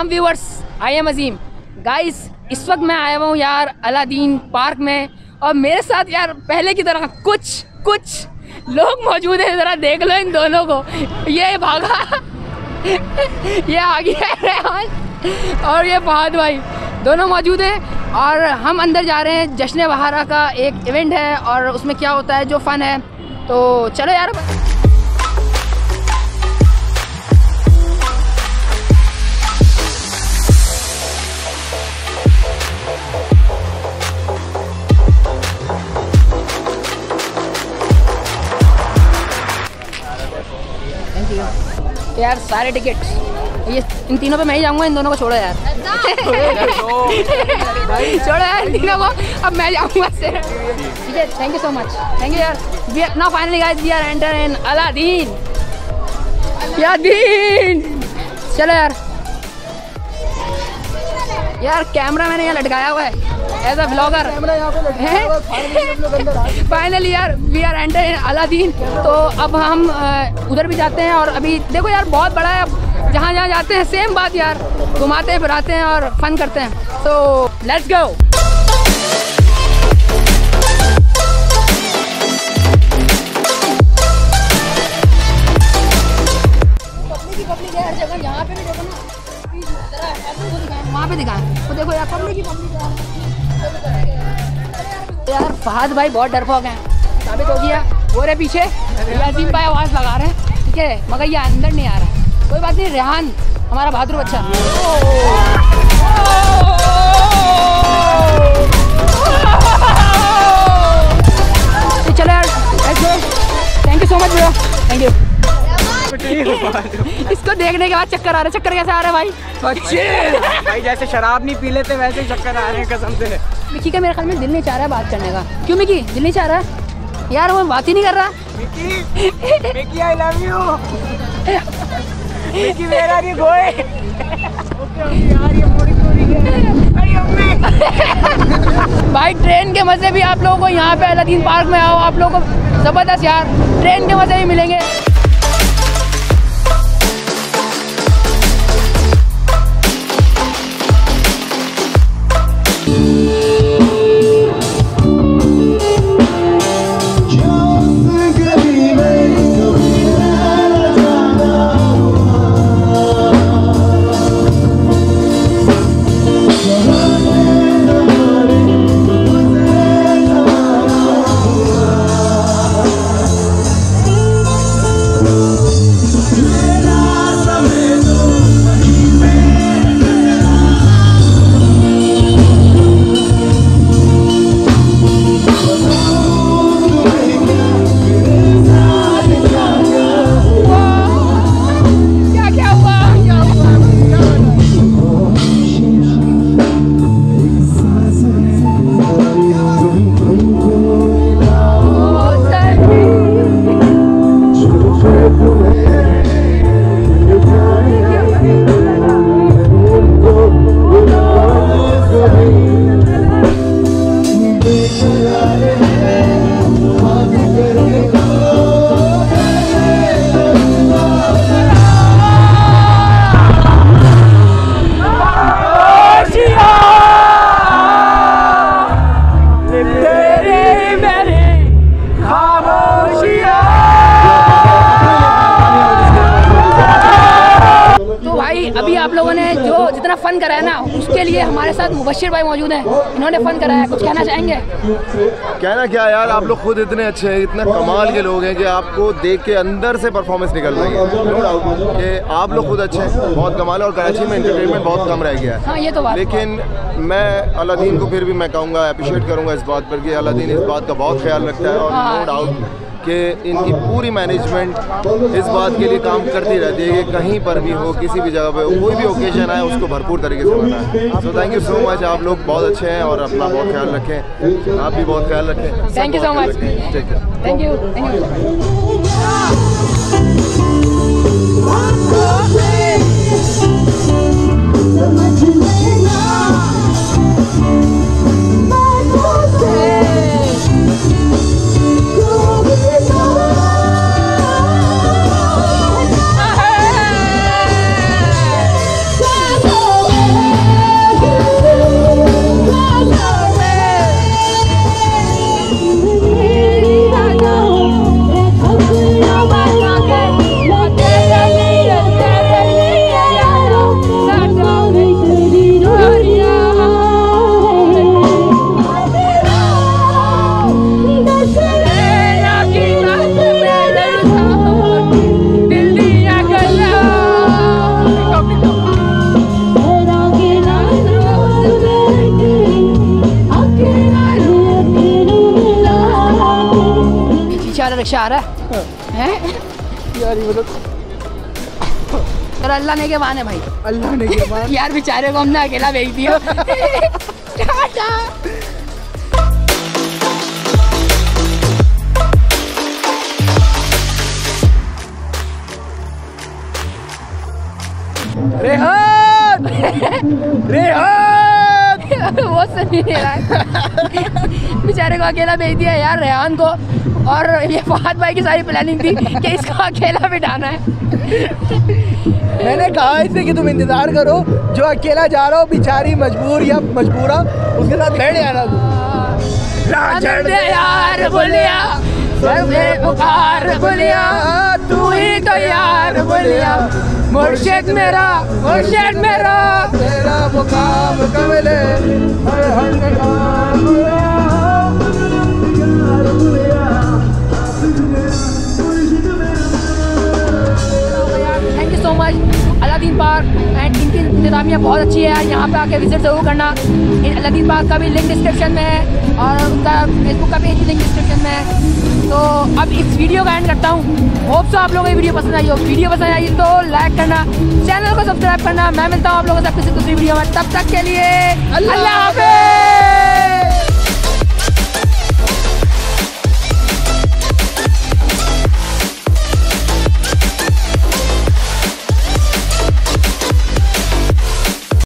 सलाम viewers, I am Azeem. Guys इस वक्त मैं आया हूँ यार अलादीन पार्क में, और मेरे साथ यार पहले की तरह कुछ लोग मौजूद हैं। ज़रा देख लो इन दोनों को, ये भागा ये आ गया है रेहान और ये फहद भाई, दोनों मौजूद हैं। और हम अंदर जा रहे हैं, जश्न बहारा का एक इवेंट है और उसमें क्या होता है जो फ़न है, तो चलो यार। यार सारे टिकट ये इन तीनों पे मैं ही जाऊंगा, इन दोनों को छोड़ो यार छोड़ो यार इन तीनों को, अब मैं जाऊंगा सिर्फ। ठीक है, thank you so much, thank you यार। Now finally guys we are enter in Aladdin. चलो यार कैमरा मैंने यहाँ लटकाया हुआ है एज अ ब्लॉगर। फाइनली यार we are enter in Aladdin. तो अब हम उधर भी जाते हैं, और अभी देखो यार बहुत बड़ा है, अब जहाँ जाते हैं सेम बात यार, घुमाते हैं फिराते हैं और फन करते हैं। So let's go. पब्लिक है हर जगह, यहाँ पे भी देखो ना, वहाँ पे दिखाएं तो देखो यार पब्लिक यार। फहद भाई बहुत डरपोक हैं, साबित हो गया। वो रहे पीछे यासीन भाई आवाज़ लगा रहे हैं, ठीक है, मगर ये अंदर नहीं आ रहा है। कोई बात नहीं, रेहान हमारा बहादुर बच्चा। चलो यार, thank you so much bro, thank you. इसको देखने के बाद चक्कर आ रहे। चक्कर कैसे आ रहे भाई? अच्छे भाई, जैसे शराब नहीं पी लेते वैसे ही चक्कर आ रहे हैं कसम से। मिकी का मेरे ख्याल में दिल नहीं चाह रहा है बात करने का। क्यों मिकी दिल नहीं चाह रहा है यार? वो बात ही नहीं कर रहा। Mickey I love you. Mickey मेरा नहीं गोए। यार ये भाई ट्रेन के मजे भी आप लोगों को यहाँ पे अलादीन पार्क में आओ, आप लोगों को जबरदस्त यार ट्रेन के मजे भी मिलेंगे। अभी आप लोगों ने जो जितना फन कराया ना, उसके लिए हमारे साथ मुबशिर भाई मौजूद हैं, इन्होंने फन कराया। कुछ कहना चाहेंगे? कहना क्या यार, आप लोग खुद इतने अच्छे हैं, इतना कमाल के लोग हैं कि आपको देख के अंदर से परफॉर्मेंस निकल रही है। नो डाउट कि आप लोग खुद अच्छे हैं, बहुत कमाल है। और कराची में एंटरटेनमेंट बहुत कम रह गया है। हाँ, ये तो बात। लेकिन मैं अलादीन को फिर भी मैं कहूँगा, अप्रिशिएट करूँगा इस बात पर कि अलादीन इस बात का बहुत ख्याल रखता है। और नो डाउट कि इनकी पूरी मैनेजमेंट इस बात के लिए काम करती रहती है कि कहीं पर भी हो, किसी भी जगह पे हो, कोई भी ओकेजन आए उसको भरपूर तरीके से मनाएं। So thank you so much, आप लोग बहुत अच्छे हैं और अपना बहुत ख्याल रखें। आप भी बहुत ख्याल रखें। Thank you so much, thank you, thank you. रिक्शा आ रहा है यार ये मतलब तेरा अल्लाह ने के माने भाई, अल्लाह ने के मान। यार बेचारे को हमने अकेला भेज दिया। टाटा। रेहान रेहान वो सुन नहीं रहा है। बेचारे को अकेला भेज दिया यार रेहान को, और ये फहद भाई की सारी प्लानिंग थी कि इसको अकेला बिठाना है। मैंने कहा इसे कि तुम इंतजार करो, जो अकेला जा रहा हो बेचारी मजबूर या मजबूरा उसके साथ बैठ जाना तुम। यार बोलिया पुकार बोलिया, तू ही तो यार बोलिया, मुर्शिद मेरा तेरा मुकाम कमले thank you so much Aladdin park and इनकी इंतजामिया बहुत अच्छी है। यहाँ पे आके विजिट ज़रूर करना। अलादीन पार्क का भी लिंक डिस्क्रिप्शन में है और उनका फेसबुक का पेज भी लिंक डिस्क्रिप्शन में है। तो अब इस वीडियो का एंड करता हूँ। होप सो आप लोगों को ये वीडियो पसंद आई हो। वीडियो पसंद आई तो लाइक करना, चैनल को सब्सक्राइब करना। मैं मिलता हूँ आप लोगों से किसी दूसरी वीडियो में, तब तक के लिए अल्लाह हाफ़िज़।